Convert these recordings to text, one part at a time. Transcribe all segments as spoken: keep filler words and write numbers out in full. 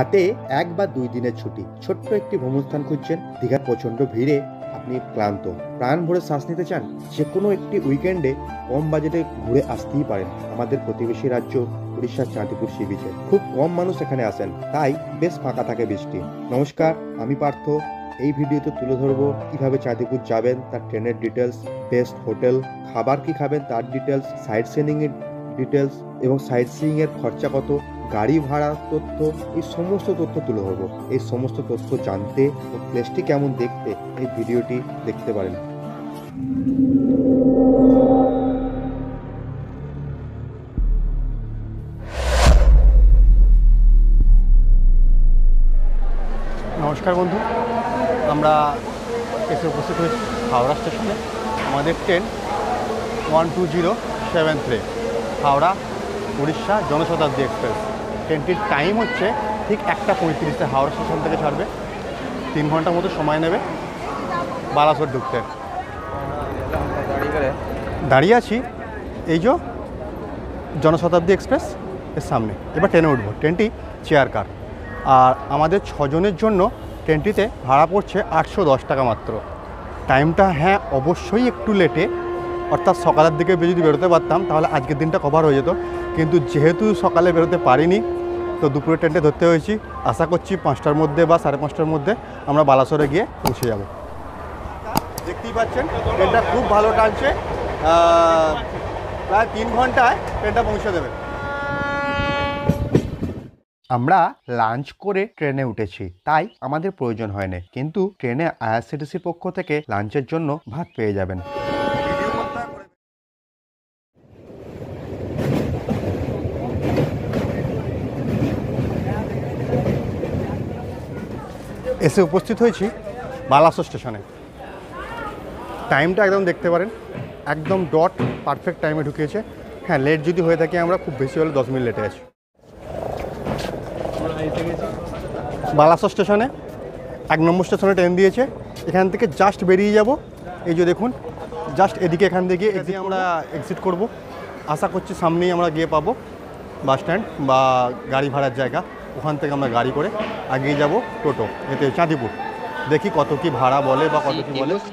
হাতে এক বা দুই দিনের ছুটি, ছোট্ট একটি ভ্রমণস্থান খুঁজছেন, দীঘার প্রচন্ড ভিড়ে আপনি ক্লান্ত, প্রাণ ভরে শ্বাস নিতে চান, যে কোনো একটি উইকেন্ডে কম বাজেটে ঘুরে আসতেই পারেন আমাদের প্রতিবেশী রাজ্য উড়িষ্যার চাঁদিপুর সি বিচে। খুব কম মানুষ এখানে আসেন, তাই বেশ ফাঁকা থাকে বৃষ্টি। নমস্কার, আমি পার্থ। এই ভিডিওতে তুলে ধরবো কিভাবে চাঁদিপুর যাবেন, তার ট্রেনের ডিটেলস, বেস্ট হোটেল, খাবার কি খাবেন তার ডিটেলস, সাইট সিইং এর ডিটেলস এবং সাইট সিইং এর খরচা কত, গাড়ি ভাড়ার তথ্য, এই সমস্ত তথ্য তুলে ধরবো। এই সমস্ত তথ্য জানতে ও প্লেসটি কেমন দেখতে এই ভিডিওটি দেখতে পারেন। নমস্কার বন্ধু, আমরা এসে উপস্থিত হয়েছি হাওড়া স্টেশনে। আমাদের train one two zero seven three Howrah Orissa Janshatabdi express. ট্রেনটির টাইম হচ্ছে ঠিক একটা পঁয়ত্রিশে হাওড়া স্টেশন থেকে ছাড়বে। তিন ঘন্টার মতো সময় নেবে বালাসোর ঢুকতে। দাঁড়িয়ে আছি এই যে জনশতাব্দী এক্সপ্রেস এর সামনে। এবার ট্রেনে উঠবো। ট্রেনটি চেয়ার কার, আর আমাদের ছজনের জন্য ট্রেনটিতে ভাড়া পড়ছে আটশো দশ টাকা মাত্র। টাইমটা হ্যাঁ অবশ্যই একটু লেটে, অর্থাৎ সকালের দিকে যদি বেরোতে পারতাম তাহলে আজকের দিনটা কভার হয়ে যেত, কিন্তু যেহেতু সকালে বেরোতে পারিনি তো দুপুরে ট্রেনটা ধরতে হয়েছি। আশা করছি পাঁচটার মধ্যে বা সাড়ে পাঁচটার মধ্যে আমরা বালাসোরে গিয়ে পৌঁছে যাব। দেখতেই পাচ্ছেন ট্রেনটা খুব ভালো টানছে, প্রায় তিন ঘন্টায় ট্রেনটা পৌঁছে দেবে। আমরা লাঞ্চ করে ট্রেনে উঠেছি, তাই আমাদের প্রয়োজন হয়নি, কিন্তু ট্রেনে আইআরসিটিসির পক্ষ থেকে লাঞ্চের জন্য ভাত পেয়ে যাবেন। এসে উপস্থিত হয়েছি বালাসোর স্টেশনে। টাইমটা একদম দেখতে পারেন, একদম ডট পারফেক্ট টাইমে ঢুকিয়েছে। হ্যাঁ, লেট যদি হয়ে থাকে আমরা খুব বেশি হলে দশ মিনিট লেটে আছি। বালাসোর স্টেশনে এক নম্বর স্টেশনে ট্রেন দিয়েছে। এখান থেকে জাস্ট বেরিয়ে যাব, এই যে দেখুন জাস্ট এদিকে, এখান থেকে এদিকে আমরা এক্সিট করব। আশা করছি সামনেই আমরা গিয়ে পাবো বাস স্ট্যান্ড বা গাড়ি ভাড়ার জায়গা। ওখান থেকে আমরা গাড়ি করে আগিয়ে যাব টোটো, এতে চাঁদিপুর। দেখি কত কি ভাড়া বলে বা কত কি বলে।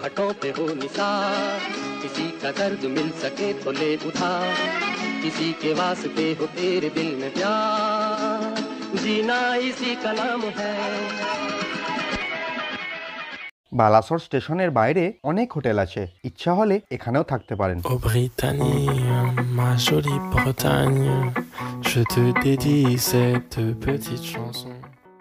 বালাসোর স্টেশনের বাইরে অনেক হোটেল আছে, ইচ্ছা হলে এখানেও থাকতে পারেন। ও Britannia, ma jolie Bretagne, je te dédie cette petite chanson.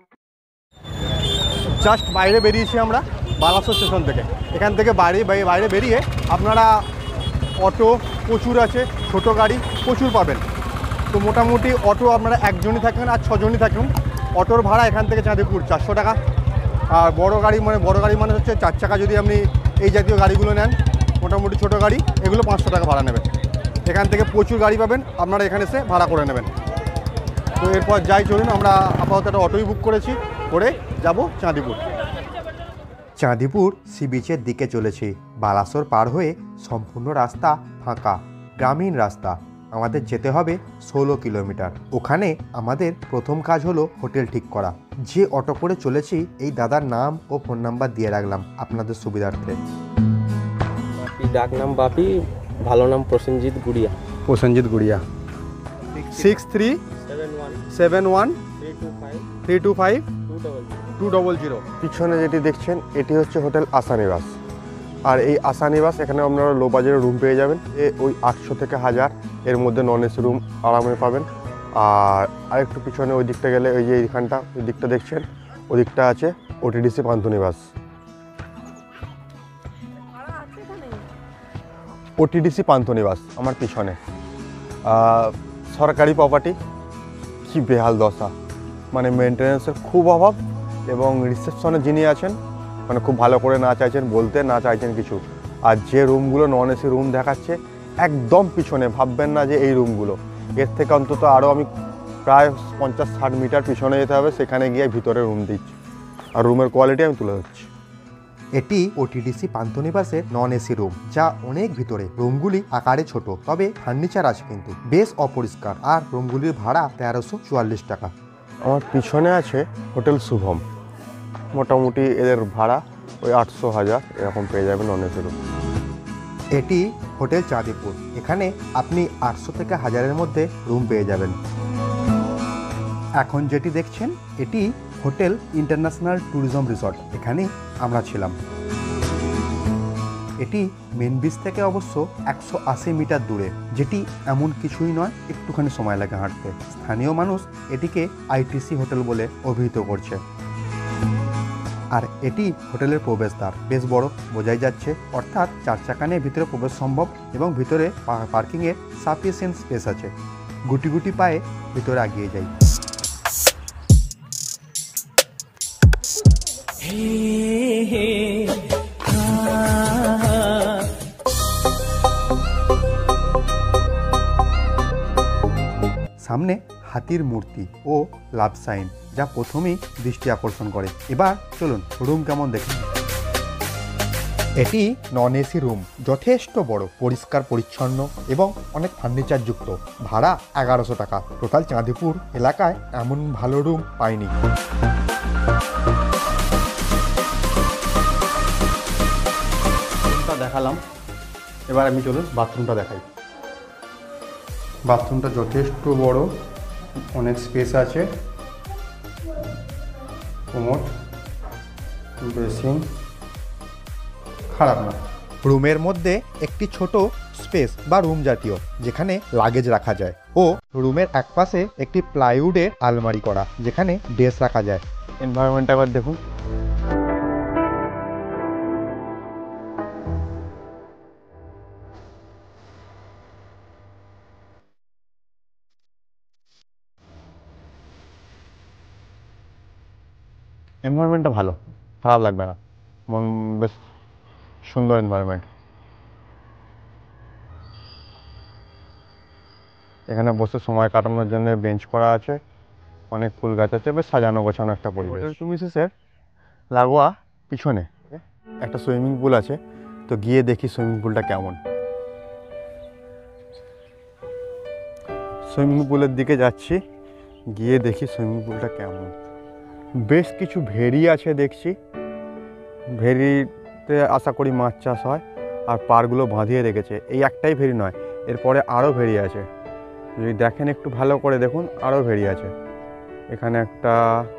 Just বাইরে বেরিয়েছি আমরা বালাসোর স্টেশন থেকে। এখান থেকে বাইরে বাইরে বেরিয়ে আপনারা অটো প্রচুর আছে, ছোটো গাড়ি প্রচুর পাবেন। তো মোটামুটি অটো আপনারা একজনই থাকবেন আর ছজনই থাকুন, অটোর ভাড়া এখান থেকে চাঁদিপুর চারশো টাকা। আর বড় গাড়ি মানে বড় গাড়ি মানে হচ্ছে চার চাকা, যদি আপনি এই জাতীয় গাড়িগুলো নেন, মোটামুটি ছোটো গাড়ি এগুলো পাঁচশো টাকা ভাড়া নেবেন। এখান থেকে প্রচুর গাড়ি পাবেন, আপনারা এখানে এসে ভাড়া করে নেবেন। তো এরপর যাই, চলুন আমরা আপাতত একটা অটোই বুক করেছি, করে যাব চাঁদিপুর। চাঁদিপুর সি বিচের দিকে চলেছি। বালাসোর পার হয়ে সম্পূর্ণ রাস্তা ফাঁকা, গ্রামীণ রাস্তা। আমাদের যেতে হবে ষোলো কিলোমিটার। ওখানে আমাদের প্রথম কাজ হলো হোটেল ঠিক করা। যে অটো করে চলেছি এই দাদার নাম ও ফোন নাম্বার দিয়ে রাখলাম আপনাদের সুবিধার্থে। ডাক নাম বাপি, ভালো নাম Prosenjit Guria. Prosenjit Guria. Six three seven one three two five two double zero. পিছনে যেটি দেখছেন এটি হচ্ছে হোটেল আশানিবাস। আর এই আশানিবাস এখানে আপনারা লো বাজেটের রুম পেয়ে যাবেন। এ ওই আটশো থেকে হাজার এর মধ্যে নন এসি রুম আরামে পাবেন। আর আরেকটু পিছনে ওই দিকটা গেলে ওই যে এইখানটা ওই দিকটা দেখছেন, ওই দিকটা আছে ওটিডিসি পান্থনিবাস। ওটিডিসি পান্থনিবাস আমার পিছনে। সরকারি প্রপার্টি, কি বেহাল দশা, মানে মেনটেন্যান্সের খুব অভাব। এবং রিসেপশনে যিনি আছেন মানে খুব ভালো করে না চাইছেন বলতে, না চাইছেন কিছু। আর যে রুমগুলো নন এসি রুম দেখাচ্ছে একদম পিছনে, ভাববেন না যে এই রুমগুলো, এর থেকে অন্তত আরও আমি প্রায় পঞ্চাশ ষাট মিটার পিছনে যেতে হবে, সেখানে গিয়ে ভিতরে রুম দিচ্ছি। আর রুমের কোয়ালিটি আমি তুলে ধরছি। এটি ওটিডিসি পান্থনিবাসের নন এসি রুম, যা অনেক ভিতরে। রুমগুলি আকারে ছোট, তবে ফার্নিচার আছে কিন্তু বেশ অপরিষ্কার। আর রুমগুলির ভাড়া তেরোশো চুয়াল্লিশ টাকা। আমার পিছনে আছে হোটেল শুভম, মোটামুটি এদের ভাড়া ওই আটশো হাজার এরকম পেয়ে যাবেন নন এসি রুম। এটি হোটেল চাঁদিপুর। এখানে আপনি আটশো থেকে হাজারের মধ্যে রুম পেয়ে যাবেন। এখন যেটি দেখছেন এটি হোটেল ইন্টারন্যাশনাল ট্যুরিজম রিসর্ট। এখানে আমরা ছিলাম। এটি মেন বিচ থেকে অবশ্য একশো আশি মিটার দূরে, যেটি এমন কিছুই নয়, একটুখানি সময় লাগে হাঁটতে। স্থানীয় মানুষ এটিকে আইটিসি হোটেল বলে অভিহিত করছে। আর এটি হোটেলের প্রবেশদ্বার, বেশ বড়, বোঝাই যাচ্ছে, অর্থাৎ চার চাকা নিয়ে ভিতরে প্রবেশ সম্ভব এবং ভিতরে পার্কিংয়ের সাফিসিয়েন্ট স্পেস আছে। গুটি গুটি পায়ে ভিতরে এগিয়ে যাই। সামনে হাতির মূর্তি ও লাভ সাইন, যা প্রথমেই দৃষ্টি আকর্ষণ করে। এবার চলুন রুম কেমন দেখি। এটি নন এসি রুম, যথেষ্ট বড়, পরিষ্কার পরিচ্ছন্ন এবং অনেক ফার্নিচার যুক্ত। ভাড়া এগারোশো টাকা। টোটাল চাঁদিপুর এলাকায় এমন ভালো রুম পাইনি। দেখালাম, এবার আমি চলুন বাথরুমটা দেখাই। বাথরুমটা যথেষ্ট বড়, অনেক স্পেস আছে, কোমোড, বেসিন, খারাপ না। রুমের মধ্যে একটি ছোট স্পেস বা রুম জাতীয়, যেখানে লাগেজ রাখা যায়, ও রুমের একপাশে একটি প্লাইউডের আলমারি করা, যেখানে ড্রেস রাখা যায়। এনভায়রনমেন্টটা একবার দেখুন। এনভায়রনমেন্টটা ভালো, খারাপ লাগবে না, মন বেশ সুন্দর এনভায়রনমেন্ট। এখানে বসে সময় কাটানোর জন্য বেঞ্চ করা আছে, অনেক ফুল গাছ আছে, বেশ সাজানো গোছানো একটা পরিবেশ। তুমি স্যার লাগোয়া পিছনে একটা সুইমিং পুল আছে, তো গিয়ে দেখি সুইমিং পুলটা কেমন। সুইমিং পুলের দিকে যাচ্ছি, গিয়ে দেখি সুইমিং পুলটা কেমন। বেশ কিছু ভেরি আছে দেখছি, ভেরিতে আশা করি মাছ চাষ হয়, আর পাড়গুলো বাঁধিয়ে রেখেছে। এই একটাই ভেরি নয়, এরপরে আরও ভেরি আছে, যদি দেখেন একটু ভালো করে দেখুন, আরও ভেরি আছে। এখানে একটা,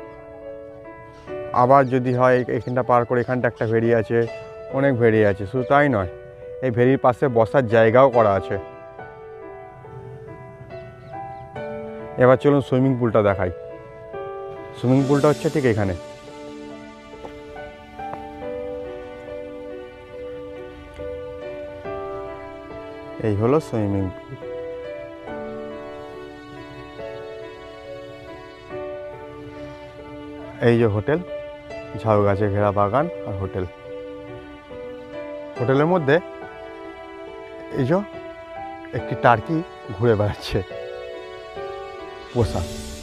আবার যদি হয় এখানটা পার করে এখানটা একটা ভেরি আছে, অনেক ভেরি আছে। শুধু তাই নয়, এই ভেরির পাশে বসার জায়গাও করা আছে। এবার চলুন সুইমিং পুলটা দেখাই। সুইমিং পুলটা হচ্ছে ঠিক এখানে। এই হলো সুইমিং পুল। এই যে হোটেল, ঝাউ গাছে ঘেরা বাগান আর হোটেল। হোটেলের মধ্যে এই যে একটি টার্কি ঘুরে বেড়াচ্ছে পোষা।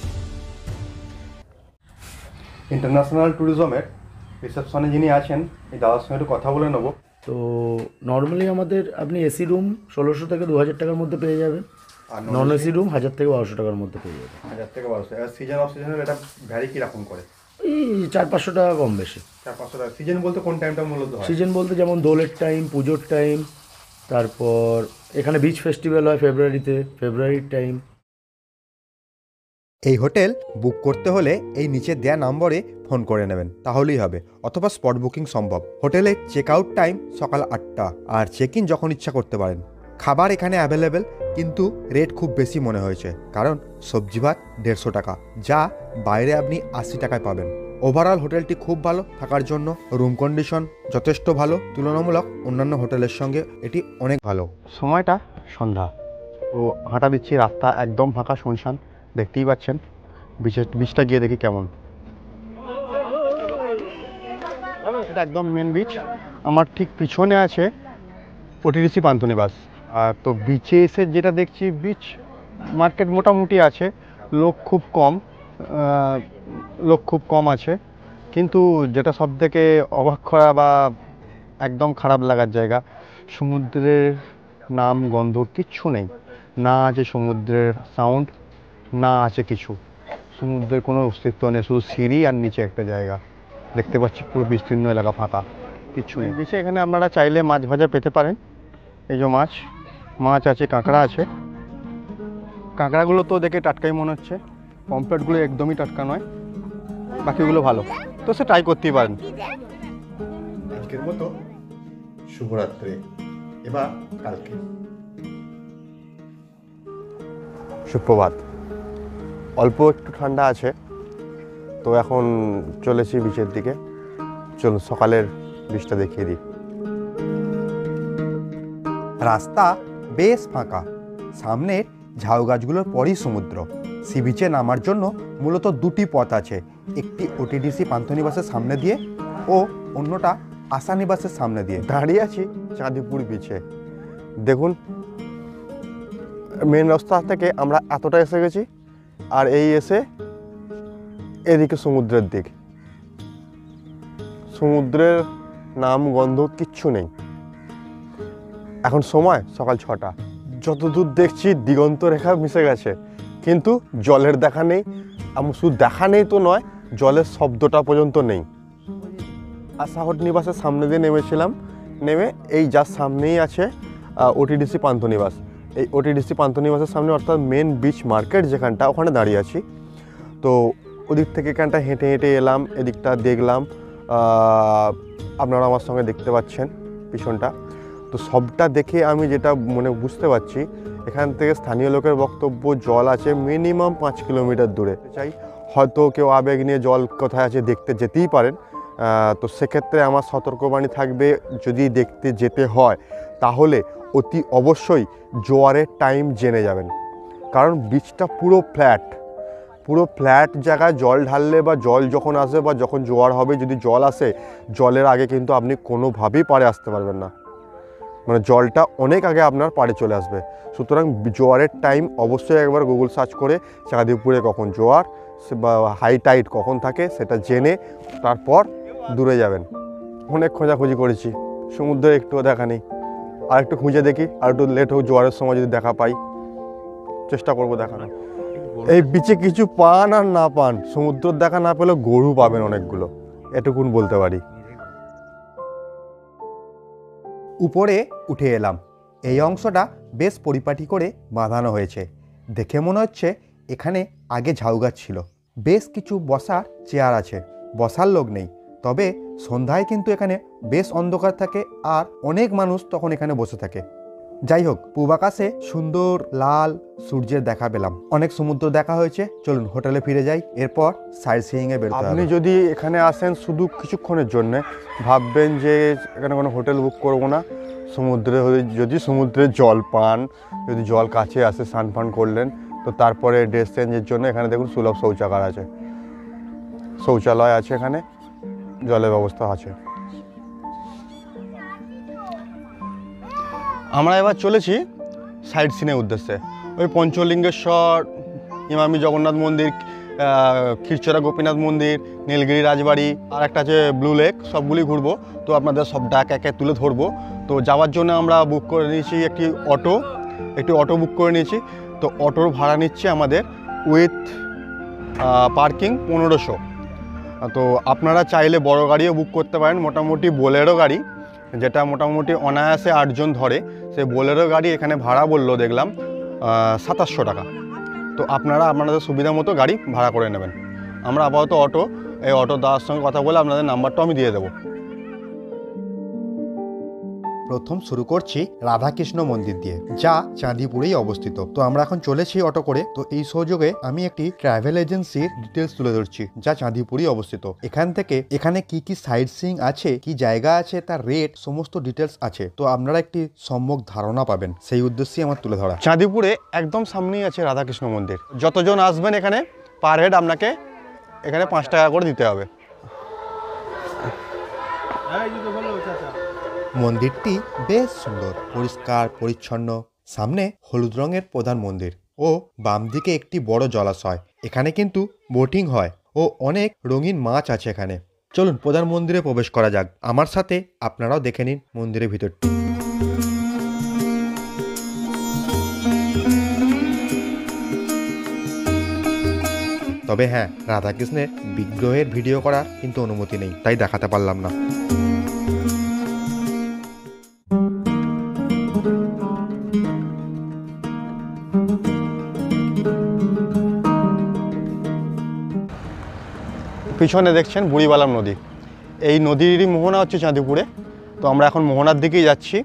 ইন্টারন্যাশনাল ট্যুরিজমের রিসেপশনে যিনি আছেন, এই দাদার সঙ্গে একটু কথা বলে নেবো। তো নর্মালি আমাদের আপনি এসি রুম ষোলোশো থেকে দু হাজার টাকার মধ্যে পেয়ে যাবেন, আর নন এসি রুম হাজার থেকে বারোশো টাকার মধ্যে পেয়ে যাবেন। হাজার থেকে বারোশো। এবার সিজন অফ সিজনের এটা ভ্যারি কীরকম করে? এই চার পাঁচশো টাকা কম বেশি। চার পাঁচশো টাকা। সিজন বলতে কোন টাইমটা মূলত হয়? সিজন বলতে যেমন দোলের টাইম, পুজোর টাইম, তারপর এখানে বিচ ফেস্টিভ্যাল হয় ফেব্রুয়ারিতে, ফেব্রুয়ারির টাইম। এই হোটেল বুক করতে হলে এই নিচে দেয়া নম্বরে ফোন করে নেবেন, তাহলেই হবে, অথবা স্পট বুকিং সম্ভব। হোটেলের চেক আউট টাইম সকাল আটটা, আর চেক ইন যখন ইচ্ছা করতে পারেন। খাবার এখানে অ্যাভেলেবেল, কিন্তু রেট খুব বেশি মনে হয়েছে, কারণ সবজি ভাত দেড়শো টাকা, যা বাইরে আপনি আশি টাকায় পাবেন। ওভারঅল হোটেলটি খুব ভালো থাকার জন্য, রুম কন্ডিশন যথেষ্ট ভালো, তুলনামূলক অন্যান্য হোটেলের সঙ্গে এটি অনেক ভালো। সময়টা সন্ধ্যা, তো হাঁটা দিচ্ছি, রাস্তা একদম ফাঁকা শুনশান, দেখতেই পাচ্ছেন। বিচের বিচটা গিয়ে দেখি কেমন। এটা একদম মেন বিচ। আমার ঠিক পিছনে আছে ওটিডিসি পান্থনিবাস। আর তো বিচে এসে যেটা দেখছি, বিচ মার্কেট মোটামুটি আছে, লোক খুব কম, লোক খুব কম আছে। কিন্তু যেটা সব থেকে অবাক করা বা একদম খারাপ লাগার জায়গা, সমুদ্রের নাম গন্ধ কিচ্ছু নেই, না আছে সমুদ্রের সাউন্ড, না আছে কিছু। সমুদ্রের কোনো অস্তিত্ব নেই, শুধু সিঁড়ি আর নিচে একটা জায়গা দেখতে পাচ্ছি, পুরো বিস্তীর্ণ এলাকা ফাঁকা, কিচ্ছু নেই। নিচে এখানে আপনারা চাইলে মাছ ভাজা পেতে পারেন। এই যে মাছ মাছ আছে, কাঁকড়া আছে। কাঁকড়াগুলো তো দেখে টাটকাই মনে হচ্ছে, পমফ্রেটগুলো একদমই টাটকা নয়, বাকিগুলো ভালো, তো সে ট্রাই করতেই পারেন। আজকের মতো শুভরাত্রি, এবার কালকে। সুপ্রভাত। অল্প একটু ঠান্ডা আছে, তো এখন চলেছি বিচের দিকে। চলুন সকালের বিচটা দেখিয়ে দিই। রাস্তা বেশ ফাঁকা, সামনের ঝাউ গাছগুলোর পরই সমুদ্র। সি বিচে নামার জন্য মূলত দুটি পথ আছে, একটি ওটিডিসি পান্থনিবাসের সামনে দিয়ে ও অন্যটা আশানিবাসের সামনে দিয়ে। দাঁড়িয়ে আছি চাঁদিপুর বিচে। দেখুন, মেন রাস্তা থেকে আমরা এতটা এসে গেছি, আর এই এসে এদিকে সমুদ্রের দিক। সমুদ্রের নাম গন্ধ কিচ্ছু নেই। এখন সময় সকাল ছটা। যতদূর দেখছি দিগন্ত রেখা মিশে গেছে, কিন্তু জলের দেখা নেই। আমি শুধু দেখা নেই তো নয়, জলের শব্দটা পর্যন্ত নেই। আশাহট নিবাসের সামনে দিয়ে নেমেছিলাম, নেমে এই যার সামনেই আছে ওটিডিসি পান্থনিবাস। এই ওটিডিসি পান্থনিবাসের সামনে, অর্থাৎ মেন বিচ মার্কেট যেখানটা, ওখানে দাঁড়িয়ে আছি। তো ওদিক থেকে এখানটা হেঁটে হেঁটে এলাম, এদিকটা দেখলাম, আপনারা আমার সঙ্গে দেখতে পাচ্ছেন পিছনটা। তো সবটা দেখে আমি যেটা মনে বুঝতে পারছি, এখান থেকে স্থানীয় লোকের বক্তব্য জল আছে মিনিমাম পাঁচ কিলোমিটার দূরে। চাই হয়তো কেউ আবেগ নিয়ে জল কোথায় আছে দেখতে যেতেই পারেন, তো সেক্ষেত্রে আমার সতর্কবাণী থাকবে, যদি দেখতে যেতে হয় তাহলে অতি অবশ্যই জোয়ারের টাইম জেনে যাবেন, কারণ বিচটা পুরো ফ্ল্যাট। পুরো ফ্ল্যাট জায়গায় জল ঢাললে বা জল যখন আসে বা যখন জোয়ার হবে, যদি জল আসে, জলের আগে কিন্তু আপনি কোনোভাবেই পাড়ে আসতে পারবেন না, মানে জলটা অনেক আগে আপনার পাড়ে চলে আসবে। সুতরাং জোয়ারের টাইম অবশ্যই একবার গুগল সার্চ করে চাঁদিপুরে কখন জোয়ার বা হাই টাইড কখন থাকে সেটা জেনে তারপর দূরে যাবেন। অনেক খোঁজাখুঁজি করেছি, সমুদ্রে একটুও দেখা নেই। আর একটু খুঁজে দেখি, আর একটু লেট হোক, জোয়ারের সময় যদি দেখা পাই চেষ্টা করবো দেখানো। এই বিচে কিছু পান আর না পান, সমুদ্রের দেখা না পেলেও গরু পাবেন অনেকগুলো, এটুকুন বলতে পারি। উপরে উঠে এলাম। এই অংশটা বেশ পরিপাটি করে বাঁধানো হয়েছে, দেখে মনে হচ্ছে এখানে আগে ঝাউ গাছ ছিল। বেশ কিছু বসার চেয়ার আছে, বসার লোক নেই, তবে সন্ধ্যায় কিন্তু এখানে বেশ অন্ধকার থাকে আর অনেক মানুষ তখন এখানে বসে থাকে। যাই হোক, পূবাকাশে সুন্দর লাল সূর্যের দেখা পেলাম, অনেক সমুদ্র দেখা হয়েছে। চলুন হোটেলে ফিরে যাই, এরপর সাইট সিইং এ বেরোতে হবে। আপনি যদি এখানে আসেন শুধু কিছুক্ষণের জন্য, ভাববেন যে এখানে কোনো হোটেল বুক করবো না, সমুদ্রে যদি সমুদ্রের জল পান, যদি জল কাছে আসে, স্নান ফান করলেন, তো তারপরে ড্রেস চেঞ্জের জন্য এখানে দেখুন সুলভ শৌচাগার আছে, শৌচালয় আছে, এখানে জলের ব্যবস্থা আছে। আমরা এবার চলেছি সাইট সিনের উদ্দেশ্যে। ওই পঞ্চলিঙ্গেশ্বর, ইমামি জগন্নাথ মন্দির, ক্ষীরচোরা গোপীনাথ মন্দির, নীলগিরি রাজবাড়ি, আর একটা আছে ব্লু লেক, সবগুলি ঘুরবো। তো আপনাদের সব ডাক একে তুলে ধরবো। তো যাওয়ার জন্য আমরা বুক করে নিয়েছি একটি অটো, একটি অটো বুক করে নিয়েছি। তো অটোর ভাড়া নিচ্ছে আমাদের উইথ পার্কিং পনেরোশো। তো আপনারা চাইলে বড় গাড়িও বুক করতে পারেন, মোটামুটি বোলেরো গাড়ি, যেটা মোটামুটি অনায়াসে আটজন ধরে, সেই বোলেরো গাড়ি এখানে ভাড়া বললো দেখলাম সাতাশশো টাকা। তো আপনারা আপনাদের সুবিধা মতো গাড়ি ভাড়া করে নেবেন। আমরা আপাতত অটো, এই অটো দাদার সঙ্গে কথা বলে আপনাদের নাম্বারটাও আমি দিয়ে দেবো। প্রথম শুরু করছি রাধাকৃষ্ণ মন্দির দিয়ে, যা চাঁদিপুরেই অবস্থিত। তো আমরা এখন চলেছি অটো করে। তো এই সুযোগে আমি একটি ট্রাভেল এজেন্সির ডিটেলস তুলে ধরছি, যা চাঁদিপুরেই অবস্থিত। এখান থেকে এখানে কি কি সাইট সিইং আছে, কি জায়গা আছে, তার রেট, সমস্ত ডিটেলস আছে। তো আপনারা একটি সম্যক ধারণা পাবেন, সেই উদ্দেশ্যে আমার তুলে ধরা। চাঁদিপুরে একদম সামনেই আছে রাধাকৃষ্ণ মন্দির। যতজন আসবেন এখানে পার হেড আপনাকে এখানে পাঁচ টাকা করে দিতে হবে। মন্দিরটি বেশ সুন্দর, পরিষ্কার পরিচ্ছন্ন। সামনে হলুদ রঙের প্রধান মন্দির ও বাম দিকে একটি বড় জলাশয়। এখানে কিন্তু বোটিং হয় ও অনেক রঙিন মাছ আছে এখানে। চলুন প্রধান মন্দিরে প্রবেশ করা যাক। আমার সাথে আপনারাও দেখে নিন মন্দিরের ভিতরটি। তবে হ্যাঁ, রাধাকৃষ্ণের বিগ্রহের ভিডিও করার কিন্তু অনুমতি নেই, তাই দেখাতে পারলাম না। পিছনে দেখছেন বুড়িবালাম নদী। এই নদীরই মোহনা হচ্ছে চাঁদিপুরে। তো আমরা এখন মোহনার দিকেই যাচ্ছি।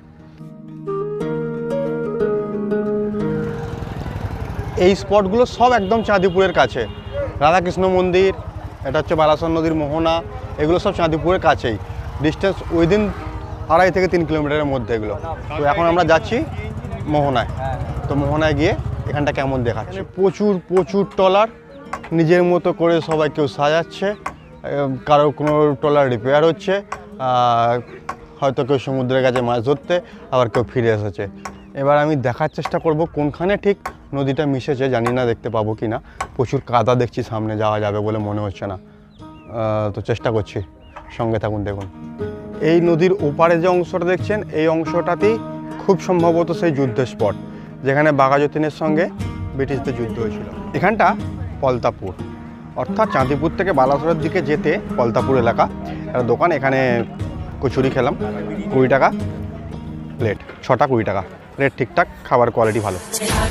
এই স্পটগুলো সব একদম চাঁদিপুরের কাছে। রাধাকৃষ্ণ মন্দির, এটা হচ্ছে বালাসন নদীর মোহনা, এগুলো সব চাঁদিপুরের কাছেই, ডিস্টেন্স উইদিন আড়াই থেকে তিন কিলোমিটারের মধ্যে এগুলো। তো এখন আমরা যাচ্ছি মোহনায়। তো মোহনায় গিয়ে এখানটা কেমন দেখাচ্ছে। প্রচুর প্রচুর ট্রলার নিজের মতো করে সবাই কেউ সাজাচ্ছে, কারো কোনো ট্রলার রিপেয়ার হচ্ছে, হয়তো কেউ সমুদ্রের কাছে মাছ ধরতে, আবার কেউ ফিরে এসেছে। এবার আমি দেখার চেষ্টা করব কোনখানে ঠিক নদীটা মিশেছে, জানি না দেখতে পাবো কি না। প্রচুর কাদা দেখছি, সামনে যাওয়া যাবে বলে মনে হচ্ছে না, তো চেষ্টা করছি। সঙ্গে থাকুন, দেখুন। এই নদীর ওপারে যে অংশটা দেখছেন, এই অংশটাতেই খুব সম্ভবত সেই যুদ্ধের স্পট, যেখানে বাঘাযতীনের সঙ্গে ব্রিটিশদের যুদ্ধ হয়েছিল। এখানটা পলতাপুর, অর্থাৎ চাঁদিপুর থেকে বালাসোরের দিকে যেতে পলতাপুর এলাকা। একটা দোকান, এখানে কচুরি খেলাম, কুড়ি টাকা প্লেট, ছটা কুড়ি টাকা রেট, ঠিকঠাক, খাবার কোয়ালিটি ভালো।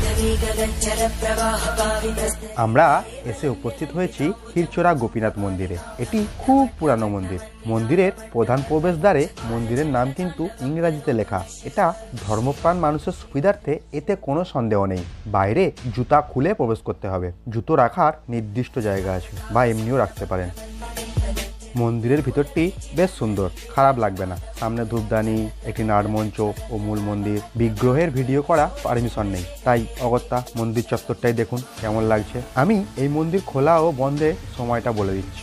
আমরা এসে উপস্থিত হয়েছি ক্ষীরচোরা গোপীনাথ মন্দিরে। এটি খুব পুরানো মন্দির। মন্দিরের প্রধান প্রবেশদ্বারে মন্দিরের নাম কিন্তু ইংরেজিতে লেখা। এটা ধর্মপ্রাণ মানুষের সুবিধার্থে, এতে কোনো সন্দেহ নেই। বাইরে জুতা খুলে প্রবেশ করতে হবে, জুতো রাখার নির্দিষ্ট জায়গা আছে, বা এমনিও রাখতে পারেন। মন্দিরের ভিতরটি বেশ সুন্দর, খারাপ লাগবে না। সামনে ধূপদানি, একটি নাটমঞ্চ ও মূল মন্দির। বিগ্রহের ভিডিও করা পারমিশন নেই, তাই অগত্যা মন্দির চত্বরটাই দেখুন কেমন লাগছে। আমি এই মন্দির খোলা ও বন্ধের সময়টা বলে দিচ্ছি।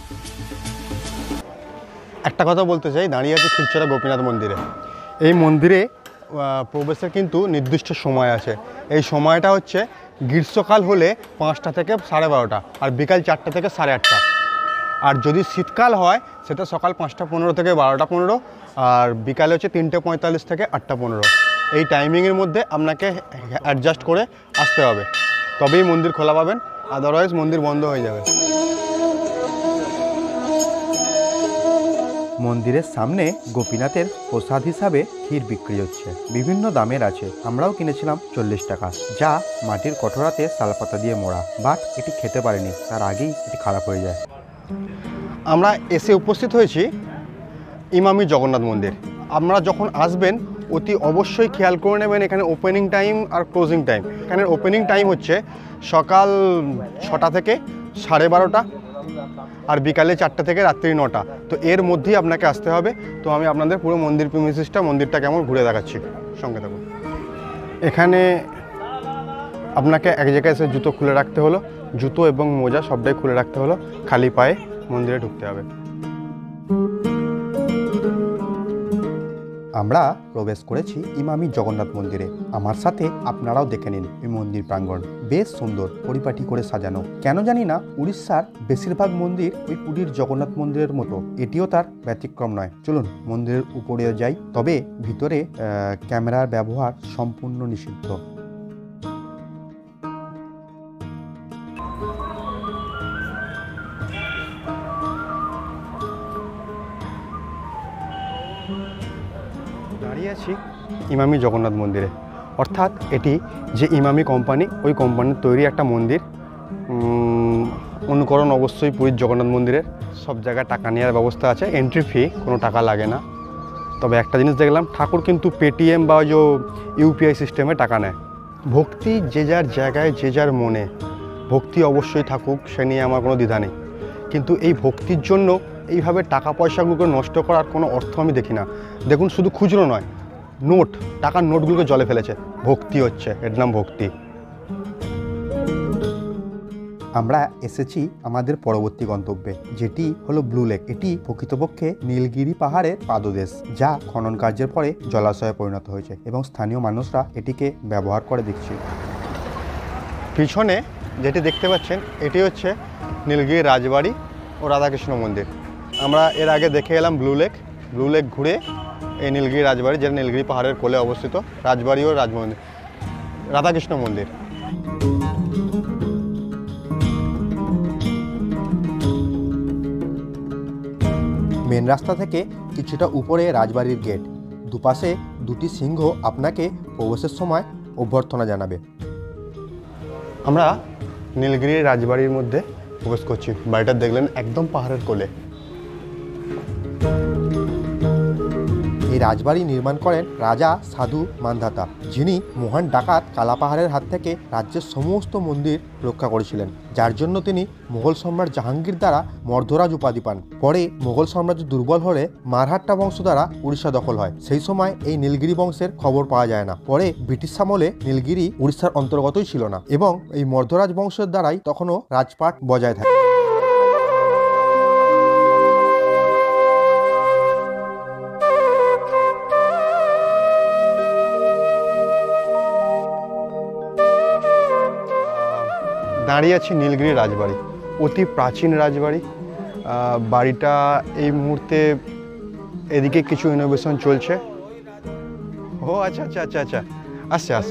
একটা কথা বলতে চাই, দাঁড়িয়ে আছে ক্ষীরচোরা গোপীনাথ মন্দিরে। এই মন্দিরে প্রবেশের কিন্তু নির্দিষ্ট সময় আছে। এই সময়টা হচ্ছে গ্রীষ্মকাল হলে পাঁচটা থেকে সাড়ে বারোটা, আর বিকাল চারটা থেকে সাড়ে আটটা। আর যদি শীতকাল হয় সেটা সকাল পাঁচটা পনেরো থেকে বারোটা পনেরো, আর বিকালে হচ্ছে তিনটে পঁয়তাল্লিশ থেকে আটটা পনেরো। এই টাইমিংয়ের মধ্যে আপনাকে অ্যাডজাস্ট করে আসতে হবে, তবেই মন্দির খোলা পাবেন, আদারওয়াইজ মন্দির বন্ধ হয়ে যাবে। মন্দিরের সামনে গোপীনাথের প্রসাদ হিসাবে ক্ষীর বিক্রি হচ্ছে, বিভিন্ন দামের আছে। আমরাও কিনেছিলাম চল্লিশ টাকা, যা মাটির কঠোরাতে শালপাতা দিয়ে মোড়া। বাট এটি খেতে পারিনি, তার আগেই এটি খারাপ হয়ে যায়। আমরা এসে উপস্থিত হয়েছি ইমামি জগন্নাথ মন্দির। আপনারা যখন আসবেন অতি অবশ্যই খেয়াল করে নেবেন এখানে ওপেনিং টাইম আর ক্লোজিং টাইম। এখানে ওপেনিং টাইম হচ্ছে সকাল ছটা থেকে সাড়ে বারোটা, আর বিকালে চারটে থেকে রাত্রি নটা। তো এর মধ্যেই আপনাকে আসতে হবে। তো আমি আপনাদের পুরো মন্দির প্রিমিসিসটা, মন্দিরটা কেমন ঘুরে দেখাচ্ছি, সঙ্গে থাকুন। এখানে আপনাকে এক জায়গায় এসে জুতো খুলে রাখতে হলো, জুতো এবং মোজা সবটাই খুলে রাখতে হলো, খালি পায়ে মন্দিরে ঢুকতে হবে। আমরা প্রবেশ করেছি ইমামি জগন্নাথ মন্দিরে। আমার সাথে আপনারাও দেখে নিন এই মন্দির প্রাঙ্গণ, বেশ সুন্দর, পরিপাটি করে সাজানো। কেন জানি না উড়িষ্যার বেশিরভাগ মন্দির ওই পুরীর জগন্নাথ মন্দিরের মতো, এটিও তার ব্যতিক্রম নয়। চলুন মন্দিরের উপরে যাই, তবে ভিতরে ক্যামেরার ব্যবহার সম্পূর্ণ নিষিদ্ধ। দাঁড়িয়ে আছি ইমামি জগন্নাথ মন্দিরে, অর্থাৎ এটি যে ইমামি কোম্পানি, ওই কোম্পানির তৈরি একটা মন্দির। অনুকরণ অবশ্যই পুরীর জগন্নাথ মন্দিরের। সব জায়গায় টাকা নেওয়ার ব্যবস্থা আছে, এন্ট্রি ফি কোনো টাকা লাগে না। তবে একটা জিনিস দেখলাম, ঠাকুর কিন্তু পেটিএম বা যে ইউপিআই সিস্টেমে টাকা নেয়। ভক্তি যে যার জায়গায়, যে যার মনে, ভক্তি অবশ্যই থাকুক, সে নিয়ে আমার কোনো দ্বিধা নেই। কিন্তু এই ভক্তির জন্য এইভাবে টাকা পয়সাগুলোকে নষ্ট করার কোনো অর্থ আমি দেখি না। দেখুন, শুধু খুচরো নয়, নোট, টাকার নোটগুলোকে জলে ফেলেছে। ভক্তি হচ্ছে, এর নাম ভক্তি। আমরা এসেছি আমাদের পরবর্তী গন্তব্যে, যেটি হলো ব্লু লেক। এটি প্রকৃতপক্ষে নীলগিরি পাহাড়ের পাদদেশ, যা খনন কার্যের পরে জলাশয়ে পরিণত হয়েছে এবং স্থানীয় মানুষরা এটিকে ব্যবহার করে দেখছি। পিছনে যেটি দেখতে পাচ্ছেন, এটি হচ্ছে নীলগিরি রাজবাড়ি ও রাধাকৃষ্ণ মন্দির। আমরা এর আগে দেখে এলাম ব্লু লেক। ব্লু লেক ঘুরে এই নীলগিরি রাজবাড়ি, যেটা নীলগিরি পাহাড়ের কোলে অবস্থিত, রাজবাড়ি ও রাজমন্দির, রাধাকৃষ্ণ মন্দির। রাস্তা থেকে কিছুটা উপরে রাজবাড়ির গেট, দুপাশে দুটি সিংহ আপনাকে প্রবেশের সময় অভ্যর্থনা জানাবে। আমরা নীলগিরি রাজবাড়ির মধ্যে প্রবেশ করছি। বাড়িটা দেখলেন একদম পাহাড়ের কোলে। এই রাজবাড়ি নির্মাণ করেন রাজা সাধু মান্ধাতা, যিনি মহান ডাকাত কালাপাহাড়ের হাত থেকে রাজ্যের সমস্ত মন্দির রক্ষা করেছিলেন, যার জন্য তিনি মুঘল সম্রাট জাহাঙ্গীর দ্বারা মর্ধরাজ উপাধি পান। পরে মুঘল সাম্রাজ্য দুর্বল হলে মারহাট্টা বংশ দ্বারা উড়িষ্যা দখল হয়। সেই সময় এই নীলগিরি বংশের খবর পাওয়া যায় না। পরে ব্রিটিশ আমলে নীলগিরি উড়িষ্যার অন্তর্গতই ছিল না এবং এই মর্ধরাজ বংশের দ্বারাই তখনও রাজপাট বজায় থাকে। দাঁড়িয়ে আছি নীলগিরি রাজবাড়ি, অতি প্রাচীন রাজবাড়ি। বাড়িটা এই মুহূর্তে এদিকে কিছু ইনোভেশন চলছে। ও আচ্ছা আচ্ছা আচ্ছা আচ্ছা আসছে আসছে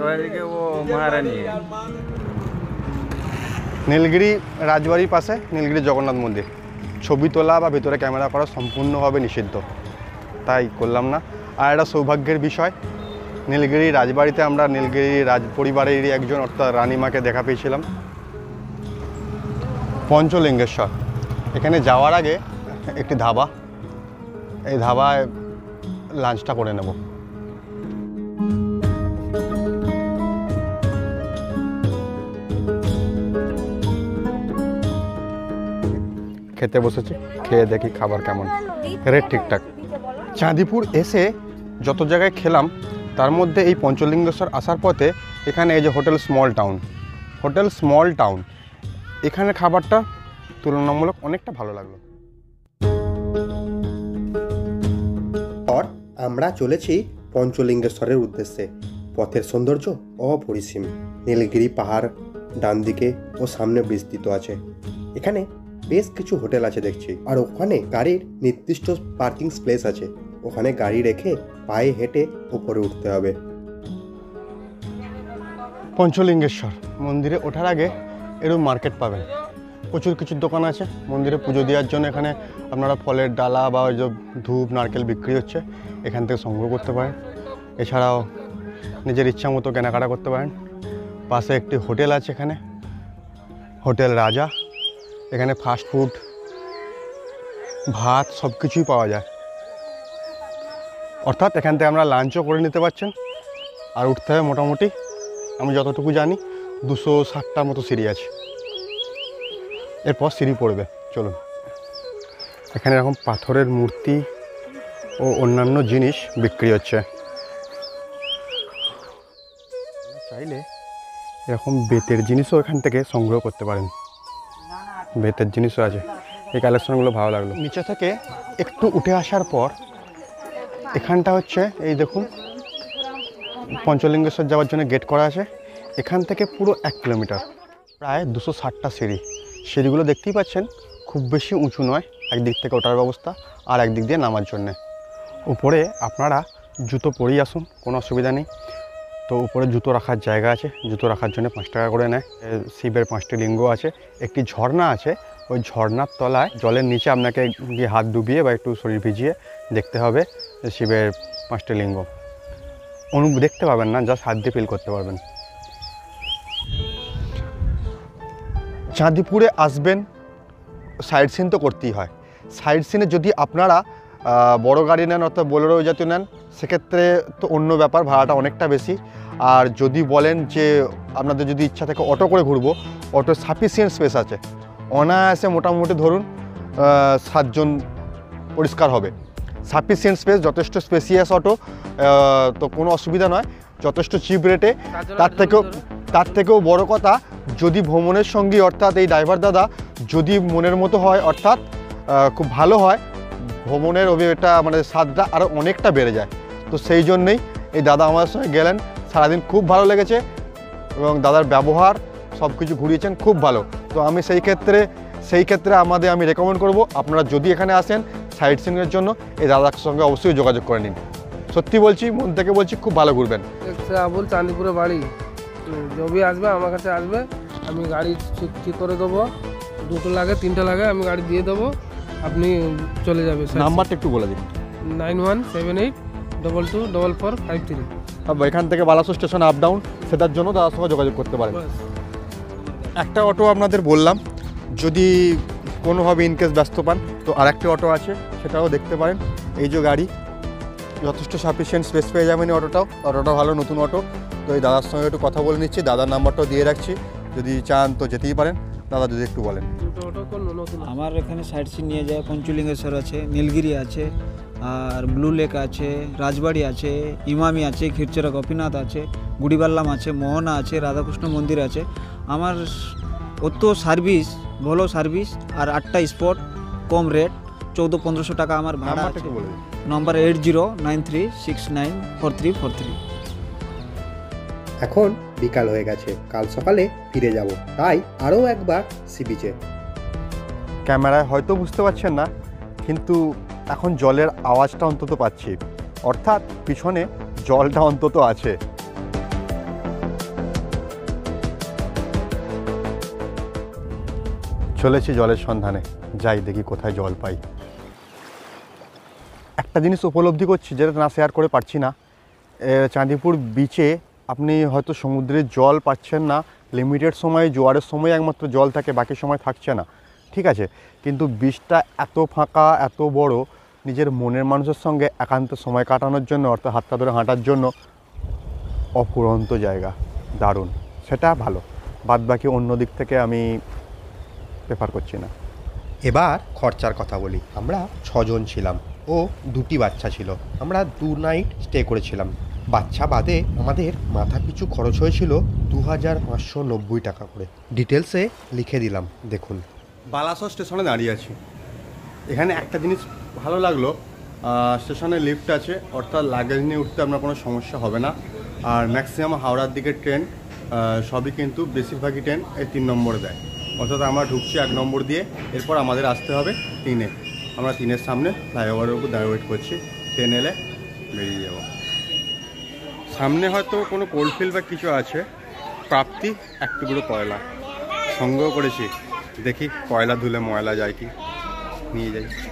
নীলগিরি রাজবাড়ির পাশে নীলগিরি জগন্নাথ মন্দির। ছবি তোলা বা ভেতরে ক্যামেরা করা সম্পূর্ণভাবে নিষিদ্ধ, তাই করলাম না। আর একটা সৌভাগ্যের বিষয়, নীলগিরি রাজবাড়িতে আমরা নীলগিরি রাজ পরিবারেরই একজন অর্থাৎ রানীমাকে দেখা পেয়েছিলাম। পঞ্চলিঙ্গেশ্বর, এখানে যাওয়ার আগে একটি ধাবা, এই ধাবায় লাঞ্চটা করে নেব। খেতে বসেছি, খেয়ে দেখি খাবার কেমন, রেট ঠিকঠাক। চাঁদিপুর এসে যত জায়গায় খেলাম তার মধ্যে এই পঞ্চলিঙ্গেশ্বর আসার পথে এখানে এই যে hotel small town, hotel small town এখানে খাবারটা তুলনামূলক অনেকটা ভালো লাগলো। আর আমরা চলেছি পঞ্চলিঙ্গেশ্বরের উদ্দেশ্যে। পথের সৌন্দর্য অপরিসীম। নীলগিরি পাহাড় ডান দিকে ও সামনে বিস্তৃত আছে। এখানে বেশ কিছু হোটেল আছে দেখছি, আর ওখানে গাড়ির নির্দিষ্ট পার্কিং স্পেস আছে। ওখানে গাড়ি রেখে পায়ে হেঁটে উপরে উঠতে হবে। পঞ্চলিঙ্গেশ্বর মন্দিরে ওঠার আগে এরকম মার্কেট পাবেন, প্রচুর কিছু দোকান আছে। মন্দিরে পুজো দেওয়ার জন্য এখানে আপনারা ফলের ডালা বা ওই যে ধূপ নারকেল বিক্রি হচ্ছে, এখান থেকে সংগ্রহ করতে পারেন। এছাড়াও নিজের ইচ্ছা মতো কেনাকাটা করতে পারেন। পাশে একটি হোটেল আছে, এখানে হোটেল রাজা। এখানে ফাস্ট ফুড, ভাত সব কিছুই পাওয়া যায়। অর্থাৎ এখান থেকে আমরা লাঞ্চও করে নিতে পারছেন। আর উঠতে হবে মোটামুটি, আমি যতটুকু জানি দুশো ষাটটার মতো সিঁড়ি আছে, এরপর সিঁড়ি পড়বে। চলুন, এখানে এরকম পাথরের মূর্তি ও অন্যান্য জিনিস বিক্রি হচ্ছে। চাইলে এরকম বেতের জিনিসও এখান থেকে সংগ্রহ করতে পারেন, বেতের জিনিসও আছে। এই কালেকশনগুলো ভালো লাগলো। নিচে থেকে একটু উঠে আসার পর এখানটা হচ্ছে এই দেখুন পঞ্চলিঙ্গেশ্বর যাওয়ার জন্য গেট করা আছে। এখান থেকে পুরো এক কিলোমিটার, প্রায় দুশো ষাটটা সিঁড়ি। সিঁড়িগুলো দেখতেই পাচ্ছেন, খুব বেশি উঁচু নয়। একদিক থেকে ওঠার ব্যবস্থা আর একদিক দিয়ে নামার জন্যে। উপরে আপনারা জুতো পরেই আসুন, কোনো অসুবিধা নেই। তো উপরে জুতো রাখার জায়গা আছে, জুতো রাখার জন্য পাঁচ টাকা করে নেয়। শিবের পাঁচটি লিঙ্গ আছে, একটি ঝর্ণা আছে। ওই ঝর্ণার তলায় জলের নিচে আপনাকে গিয়ে হাত ডুবিয়ে বা একটু শরীর ভিজিয়ে দেখতে হবে শিবের পাঁচটি লিঙ্গ। অনুভব দেখতে পাবেন না, জাস্ট হাত দিয়ে ফিল করতে পারবেন। চাঁদিপুরে আসবেন, সাইড সিন তো করতেই হয়। সাইড সিনে যদি আপনারা বড় গাড়ি নেন অর্থাৎ বোলেরো জাতীয় নেন, সেক্ষেত্রে তো অন্য ব্যাপার, ভাড়াটা অনেকটা বেশি। আর যদি বলেন যে আপনাদের যদি ইচ্ছা থাকে অটো করে ঘুরবো, অটো সাফিসিয়েন্ট স্পেস আছে, অনায়াসে মোটামুটি ধরুন সাতজন পরিষ্কার হবে। সাফিসিয়েন্ট স্পেস, যথেষ্ট স্পেসিয়াস অটো, তো কোনো অসুবিধা নয়, যথেষ্ট চিপ রেটে। তার থেকেও তার থেকেও বড় কথা, যদি ভ্রমণের সঙ্গী অর্থাৎ এই ড্রাইভার দাদা যদি মনের মতো হয়, অর্থাৎ খুব ভালো হয়, ভ্রমণের অভিজ্ঞতা মানে স্বাদটা আরও অনেকটা বেড়ে যায়। তো সেই জন্যেই এই দাদা আমাদের সঙ্গে গেলেন, সারাদিন খুব ভালো লেগেছে এবং দাদার ব্যবহার সব কিছু ঘুরিয়েছেন খুব ভালো। তো আমি সেই ক্ষেত্রে সেই ক্ষেত্রে আমাদের আমি রেকমেন্ড করব, আপনারা যদি এখানে আসেন সাইট সিনের জন্য, এই দাদার সঙ্গে অবশ্যই যোগাযোগ করে নিন। সত্যি বলছি, মন থেকে বলছি, খুব ভালো ঘুরবেন। আবুল চাঁদিপুরে বাড়ি, জবি আসবে আমার কাছে আসবে, আমি গাড়ি ঠিক ঠিক করে দেবো। দুটো লাগে তিনটে লাগে আমি গাড়ি দিয়ে দেবো, আপনি চলে যাবে নাম্বারটা একটু বলে দিন। Nine one seven eight double two double four five three. এখান থেকে বালাসোর স্টেশন আপ ডাউন সেটার জন্য দাদার সঙ্গে যোগাযোগ করতে পারেন। একটা অটো আপনাদের বললাম, যদি কোনোভাবে ইনকেস ব্যস্ত পান তো আরেকটি অটো আছে, সেটাও দেখতে পারেন। এই যে গাড়ি যথেষ্ট সাফিসিয়েন্ট স্পেস পেয়ে যাবেন এই অটোটাও। অটোটা ভালো, নতুন অটো। তো এই দাদার সঙ্গে একটু কথা বলে নিচ্ছি, দাদার নাম্বারটাও দিয়ে রাখছি, যদি চান তো যেতেই পারেন। দাদা যদি একটু বলেন। আমার এখানে সাইট সিন নিয়ে যায়, পঞ্চলিঙ্গেশ্বর আছে, নীলগিরি আছে, আর ব্লু লেক আছে, রাজবাড়ি আছে, ইমামি আছে, ক্ষীরচোরা গোপীনাথ আছে, গুড়িবাল্লাম আছে, মোহনা আছে, রাধাকৃষ্ণ মন্দির আছে। আমার অত সার্ভিস, ভালো সার্ভিস, আর আটটা স্পট, কম রেট, চৌদ্দ পনেরোশো টাকা আমার ভাড়া আছে। Number eight zero nine three six nine four three four three. এখন বিকাল হয়ে গেছে, কাল সকালে ফিরে যাব, তাই আরও একবার সি বিচে। ক্যামেরায় হয়তো বুঝতে পারছেন না, কিন্তু এখন জলের আওয়াজটা অন্তত পাচ্ছি, অর্থাৎ পিছনে জলটা অন্তত আছে। চলেছি জলের সন্ধানে, যাই দেখি কোথায় জল পাই। একটা জিনিস উপলব্ধি করছি যেটা না শেয়ার করে পারছি না, চাঁদিপুর বিচে আপনি হয়তো সমুদ্রের জল পাচ্ছেন না, লিমিটেড সময়ে জোয়ারের সময় একমাত্র জল থাকে, বাকি সময় থাকছে না, ঠিক আছে। কিন্তু বিচটা এত ফাঁকা, এত বড়, নিজের মনের মানুষের সঙ্গে একান্ত সময় কাটানোর জন্য, অর্থাৎ হাতটা ধরে হাঁটার জন্য অফুরন্ত জায়গা, দারুণ, সেটা ভালো। বাদ বাকি অন্য দিক থেকে আমি প্রেফার করছি না। এবার খরচার কথা বলি। আমরা ছজন ছিলাম ও দুটি বাচ্চা ছিল। আমরা দু নাইট স্টে করেছিলাম। বাচ্চা বাদে আমাদের মাথা পিছু খরচ হয়েছিল দু হাজার পাঁচশো নব্বই টাকা করে। ডিটেলসে লিখে দিলাম, দেখুন। বালাসোর স্টেশনে দাঁড়িয়ে আছি। এখানে একটা জিনিস ভালো লাগলো, স্টেশনে লিফট আছে, অর্থাৎ লাগেজ নিয়ে উঠতে আপনার কোনো সমস্যা হবে না। আর ম্যাক্সিমাম হাওড়ার দিকের ট্রেন সবই কিন্তু বেশিরভাগই ট্রেন এই তিন নম্বরে দেয়, অর্থাৎ আমরা ঢুকছি এক নম্বর দিয়ে, এরপর আমাদের আসতে হবে তিনে। আমরা তিনের সামনে ফ্লাইওভারের উপর দাঁড়িয়ে ওয়েট করছি, ট্রেন এলে বেরিয়ে যাব। সামনে হয়তো কোনো কোল্ডফিল্ড বা কিছু আছে। প্রাপ্তি এক টুকরো কয়লা সংগ্রহ করেছি, দেখি কয়লা ধুলে ময়লা যায় কি, নিয়ে যাই।